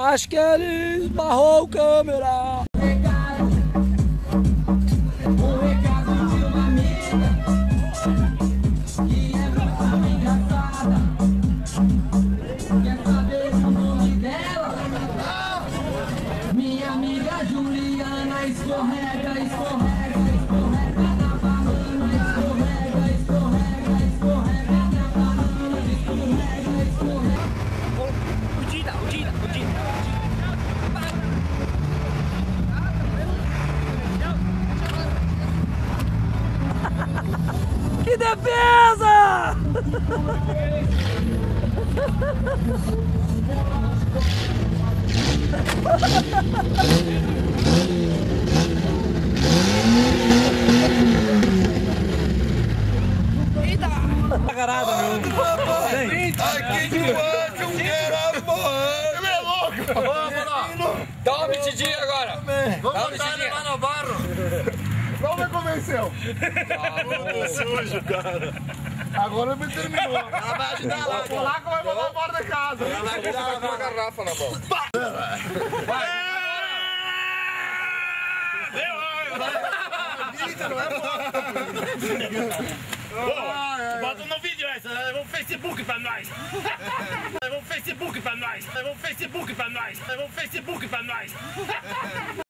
Acho que ele esbarrou o câmera. Minha amiga Juliana escorrega, escorrega, escorrega na banana, escorrega, escorrega, escorrega na banana, escorrega, escorrega. Udida. Que defesa! Eita! Carada, meu. Aqui debaixo eu quero a mãe. Meu louco! Dá uma metidinha agora! Vamos botar ele lá no barro. Não me convenceu. Muito sujo, cara. Agora me terminou. Ela vai ajudar lá. O polaco vai botar fora da casa. Ela vai ajudar com uma garrafa na mão. Bota no vídeo essa, leva um Facebook pra nós. Leva um Facebook pra nós.